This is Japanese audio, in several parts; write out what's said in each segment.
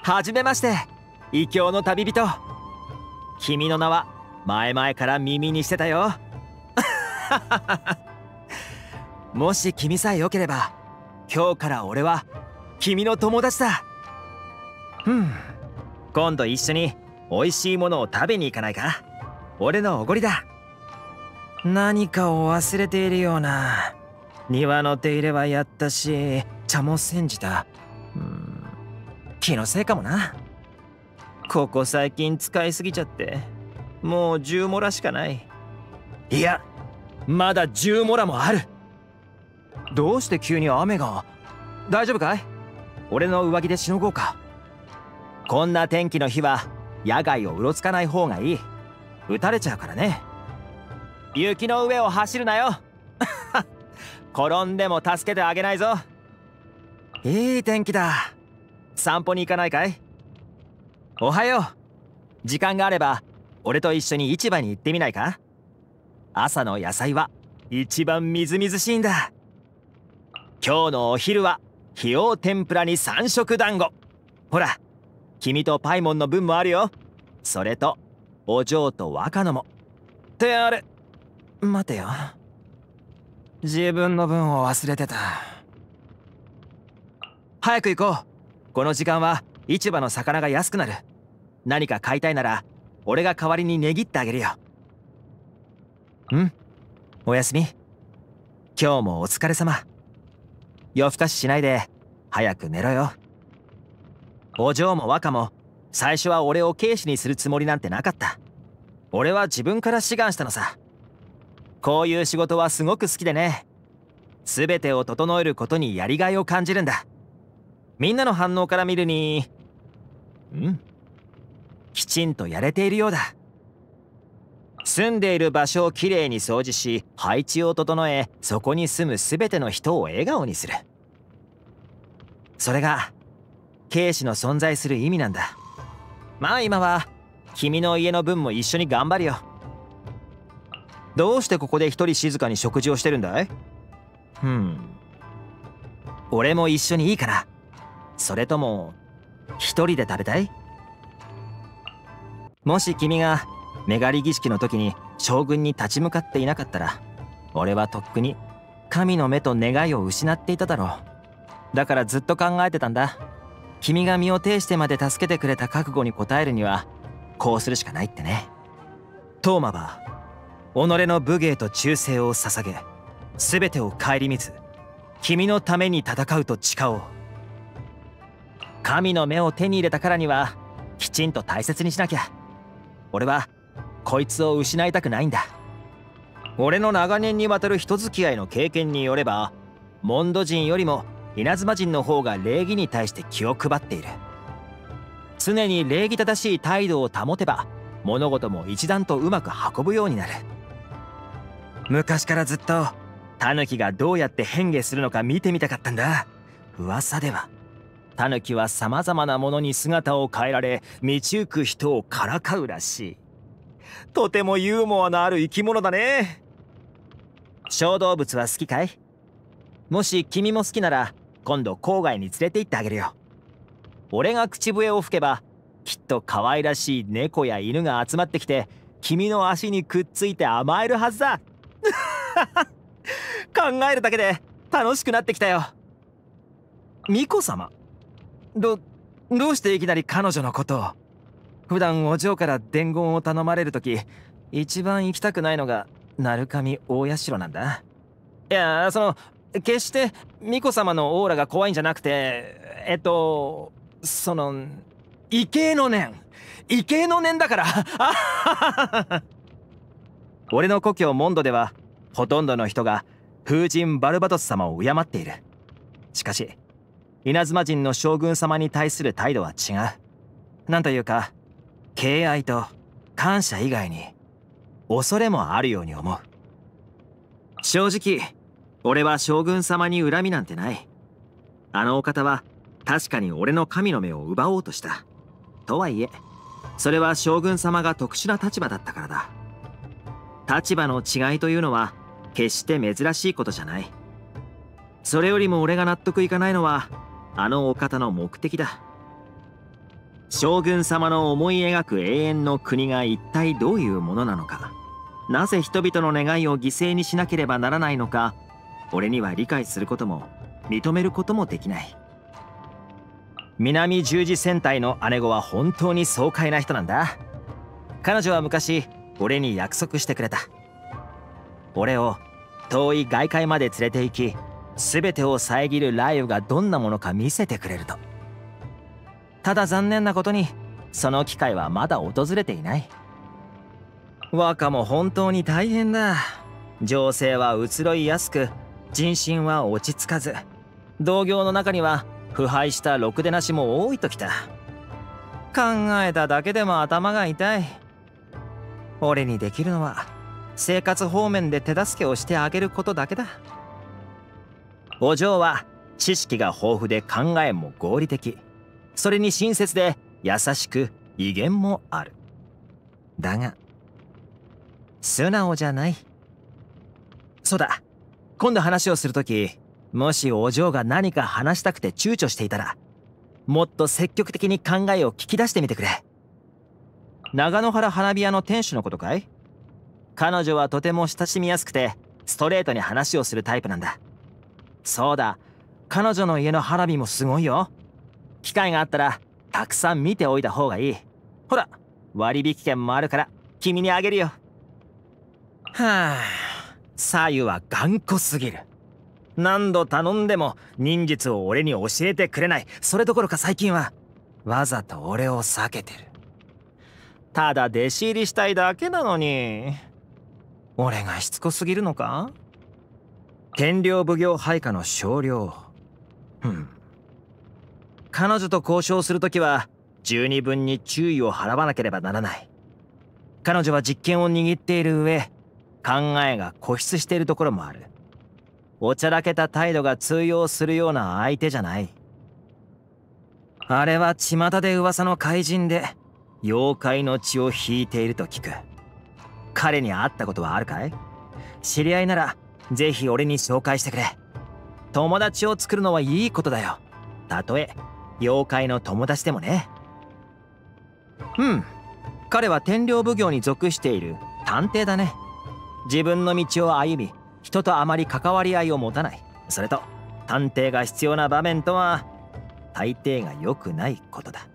はじめまして、異教の旅人。君の名は前々から耳にしてたよ。もし君さえよければ、今日から俺は君の友達だ。今度一緒に美味しいものを食べに行かないか？俺のおごりだ。何かを忘れているような。庭の手入れはやったし、茶も煎じた。気のせいかもな。ここ最近使いすぎちゃって、もう10モラしかない。いや、まだ10モラもある。どうして急に雨が？大丈夫かい？俺の上着でしのごうか。こんな天気の日は野外をうろつかない方がいい。撃たれちゃうからね。雪の上を走るなよ。転んでも助けてあげないぞ。いい天気だ。散歩に行かないかい？おはよう。時間があれば俺と一緒に市場に行ってみないか？朝の野菜は一番みずみずしいんだ。今日のお昼はひよう天ぷらに三色団子。ほら、君とパイモンの分もあるよ。それとお嬢と若野も。ってあれ、待てよ。自分の分を忘れてた。早く行こう。この時間は市場の魚が安くなる。何か買いたいなら俺が代わりに値切ってあげるよ。おやすみ。今日もお疲れ様。夜更かししないで早く寝ろよ。お嬢も若も最初は俺を警視にするつもりなんてなかった。俺は自分から志願したのさ。こういう仕事はすごく好きでね。全てを整えることにやりがいを感じるんだ。みんなの反応から見るに、きちんとやれているようだ。住んでいる場所をきれいに掃除し、配置を整え、そこに住む全ての人を笑顔にする。それが警視の存在する意味なんだ。まあ今は君の家の分も一緒に頑張るよ。どうしてここで一人静かに食事をしてるんだい？俺も一緒にいいかな？それとも一人で食べたい？もし君が目狩り儀式の時に将軍に立ち向かっていなかったら、俺はとっくに神の目と願いを失っていただろう。だからずっと考えてたんだ。君が身を挺してまで助けてくれた覚悟に応えるにはこうするしかないってね。トーマは己の武芸と忠誠を捧げ、全てを顧みず君のために戦うと誓おう。神の目を手に入れたからにはきちんと大切にしなきゃ。俺はこいつを失いたくないんだ。俺の長年にわたる人付き合いの経験によれば、モンド人よりも稲妻人の方が礼儀に対して気を配っている。常に礼儀正しい態度を保てば物事も一段とうまく運ぶようになる。昔からずっとタヌキがどうやって変化するのか見てみたかったんだ。噂ではタヌキはさまざまなものに姿を変えられ、道行く人をからかうらしい。とてもユーモアのある生き物だね。小動物は好きかい？もし君も好きなら今度郊外に連れて行ってあげるよ。俺が口笛を吹けばきっと可愛らしい猫や犬が集まってきて君の足にくっついて甘えるはずだ。考えるだけで楽しくなってきたよ。巫女様？どうしていきなり彼女のことを？普段お嬢から伝言を頼まれるとき、一番行きたくないのが鳴神大社なんだ。いや、決して巫女様のオーラが怖いんじゃなくて、畏敬の念だから。俺の故郷モンドではほとんどの人が風神バルバトス様を敬っている。しかし稲妻人の将軍様に対する態度は違う。なんというか敬愛と感謝以外に恐れもあるように思う。正直俺は将軍様に恨みなんてない。あのお方は確かに俺の神の目を奪おうとした。とはいえそれは将軍様が特殊な立場だったからだ。立場の違いというのは決して珍しいことじゃない。それよりも俺が納得いかないのはあのお方の目的だ。 将軍様の思い描く永遠の国が一体どういうものなのか、なぜ人々の願いを犠牲にしなければならないのか、俺には理解することも認めることもできない。南十字戦隊の姉子は本当に爽快な人なんだ。彼女は昔俺に約束してくれた。俺を遠い外界まで連れて行き、全てを遮る雷雨がどんなものか見せてくれると。ただ残念なことにその機会はまだ訪れていない。若も本当に大変だ。情勢は移ろいやすく、人心は落ち着かず、同業の中には腐敗したろくでなしも多いときた。考えただけでも頭が痛い。俺にできるのは生活方面で手助けをしてあげることだけだ。お嬢は知識が豊富で考えも合理的、それに親切で優しく威厳もある。だが素直じゃない。そうだ、今度話をするとき、もしお嬢が何か話したくて躊躇していたら、もっと積極的に考えを聞き出してみてくれ。長野原花火屋の店主のことかい？彼女はとても親しみやすくてストレートに話をするタイプなんだ。そうだ、彼女の家の花火もすごいよ。機会があったらたくさん見ておいた方がいい。ほら、割引券もあるから君にあげるよ。はあ、左右は頑固すぎる。何度頼んでも忍術を俺に教えてくれない。それどころか最近はわざと俺を避けてる。ただ弟子入りしたいだけなのに。俺がしつこすぎるのか？天領奉行配下の少領。彼女と交渉するときは十二分に注意を払わなければならない。彼女は実権を握っている上、考えが固執しているところもある。おちゃらけた態度が通用するような相手じゃない。あれは巷で噂の怪人で、妖怪の血を引いていると聞く。彼に会ったことはあるかい？知り合いならぜひ俺に紹介してくれ。友達を作るのはいいことだよ。たとえ妖怪の友達でもね。彼は天領奉行に属している探偵だね。自分の道を歩み、人とあまり関わり合いを持たない。それと探偵が必要な場面とは大抵が良くないことだ。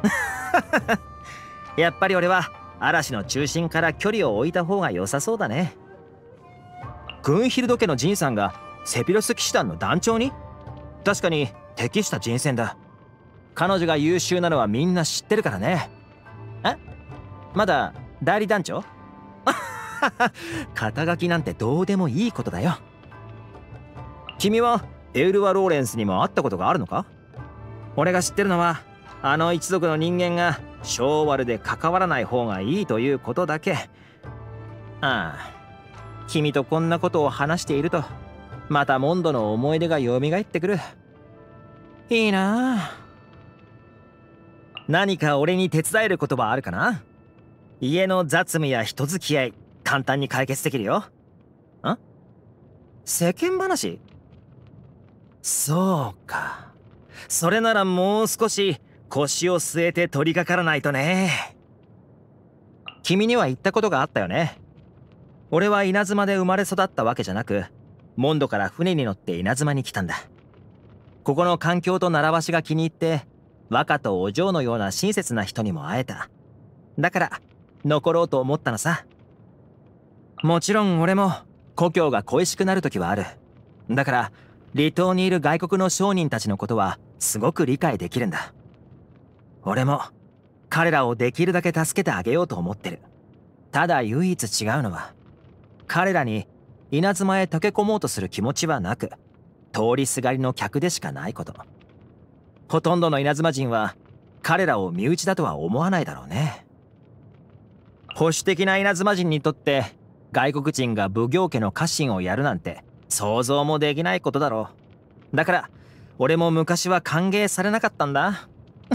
やっぱり俺は嵐の中心から距離を置いた方が良さそうだね。グンヒルド家のジンさんがセピロス騎士団の団長に？確かに適した人選だ。彼女が優秀なのはみんな知ってるからね。まだ代理団長？肩書きなんてどうでもいいことだよ。君はエウルワ・ローレンスにも会ったことがあるのか？俺が知ってるのはあの一族の人間が性悪で関わらない方がいいということだけ。ああ、君とこんなことを話しているとまたモンドの思い出が蘇ってくる。いいなあ。何か俺に手伝えることはあるかな？家の雑務や人付き合い簡単に解決できるよ。世間話？そうか。それならもう少し腰を据えて取り掛からないとね。君には言ったことがあったよね。俺は稲妻で生まれ育ったわけじゃなく、モンドから船に乗って稲妻に来たんだ。ここの環境と習わしが気に入って、若とお嬢のような親切な人にも会えた。だから残ろうと思ったのさ。もちろん俺も故郷が恋しくなる時はある。だから離島にいる外国の商人たちのことはすごく理解できるんだ。俺も彼らをできるだけ助けてあげようと思ってる。ただ唯一違うのは、彼らに稲妻へ溶け込もうとする気持ちはなく、通りすがりの客でしかないこと。ほとんどの稲妻人は彼らを身内だとは思わないだろうね。保守的な稲妻人にとって外国人が奉行家の家臣をやるなんて想像もできないことだろう。だから俺も昔は歓迎されなかったんだ。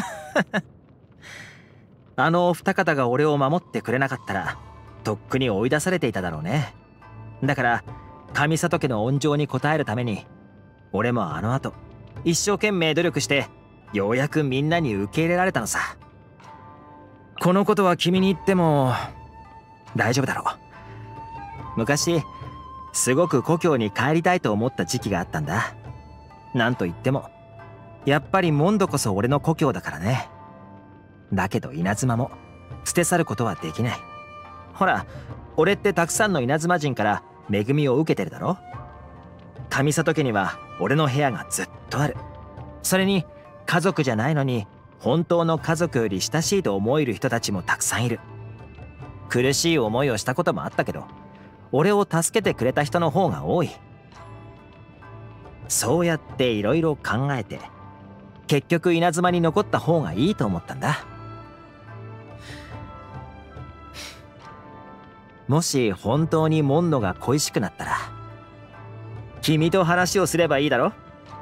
あのお二方が俺を守ってくれなかったらとっくに追い出されていただろうね。だから上里家の恩情に応えるために俺もあの後一生懸命努力してようやくみんなに受け入れられたのさ。 このことは君に言っても大丈夫だろう。昔すごく故郷に帰りたいと思った時期があったんだ。なんといってもやっぱりモンドこそ俺の故郷だからね。だけど稲妻も捨て去ることはできない。ほら、俺ってたくさんの稲妻人から恵みを受けてるだろ。上里家には俺の部屋がずっとある。それに家族じゃないのに本当の家族より親しいと思える人たちもたくさんいる。苦しい思いをしたこともあったけど、俺を助けてくれた人の方が多い。そうやっていろいろ考えて結局稲妻に残った方がいいと思ったんだ。もし本当にモンドが恋しくなったら君と話をすればいいだろ。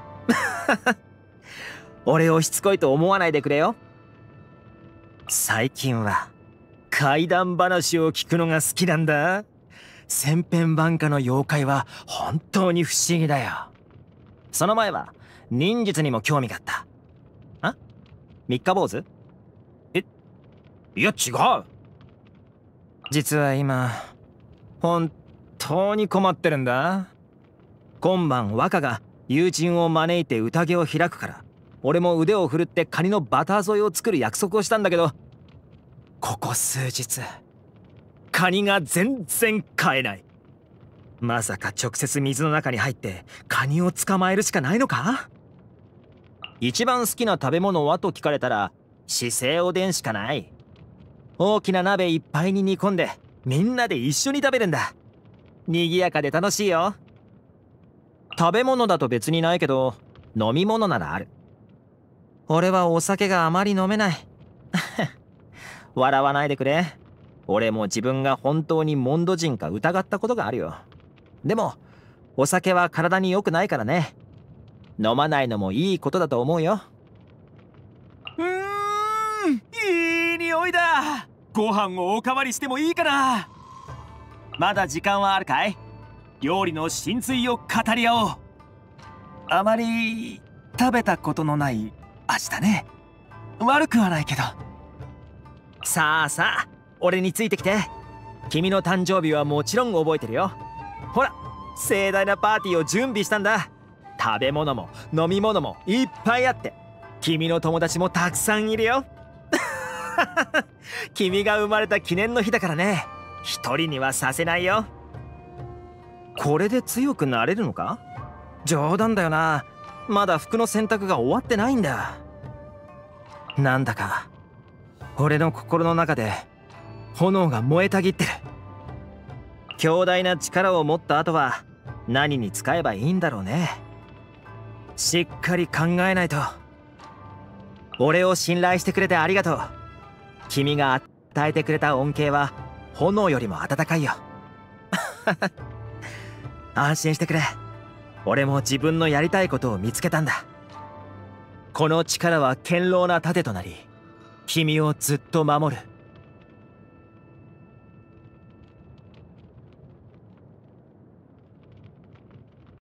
俺をしつこいと思わないでくれよ。最近は怪談話を聞くのが好きなんだ。千変万化の妖怪は本当に不思議だよ。その前は忍術にも興味があった。あ？三日坊主？いや違う。実は今本当に困ってるんだ。今晩若が友人を招いて宴を開くから、俺も腕を振るってカニのバター添えを作る約束をしたんだけど、ここ数日カニが全然買えない。まさか直接水の中に入ってカニを捕まえるしかないのか？一番好きな食べ物はと聞かれたら四川おでんしかない。大きな鍋いっぱいに煮込んでみんなで一緒に食べるんだ。賑やかで楽しいよ。食べ物だと別にないけど飲み物ならある。俺はお酒があまり飲めない。笑わないでくれ。俺も自分が本当にモンド人か疑ったことがあるよ。でもお酒は体に良くないからね。飲まないのもいいことだと思うよ。いい匂いだ。ご飯をおかわりしてもいいかな。まだ時間はあるかい？料理の真髄を語り合おう。あまり食べたことのない味だね。悪くはないけど。さあさあ、俺についてきて。君の誕生日はもちろん覚えてるよ。ほら、盛大なパーティーを準備したんだ。食べ物も飲み物もいっぱいあって、君の友達もたくさんいるよ。君が生まれた記念の日だからね。一人にはさせないよ。これで強くなれるのか？冗談だよな。まだ服の洗濯が終わってないんだ。なんだか俺の心の中で炎が燃えたぎってる。強大な力を持った後は何に使えばいいんだろうね。しっかり考えないと。俺を信頼してくれてありがとう。君が与えてくれた恩恵は炎よりも温かいよ。安心してくれ。俺も自分のやりたいことを見つけたんだ。この力は堅牢な盾となり、君をずっと守る。